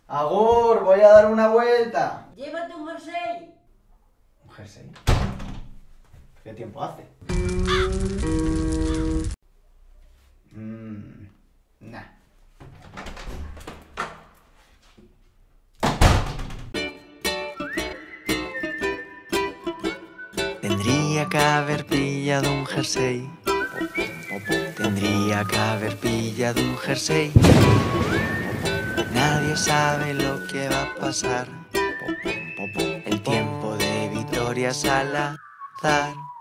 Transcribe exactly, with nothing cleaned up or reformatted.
Agur, voy a dar una vuelta. Llévate un jersey. ¿Un jersey? ¿Qué tiempo hace? Mmm... Nah. Tendría que haber pillado un jersey. Tendría que haber pillado un jersey. Nadie sabe lo que va a pasar. El tiempo de Vitoria Salazar.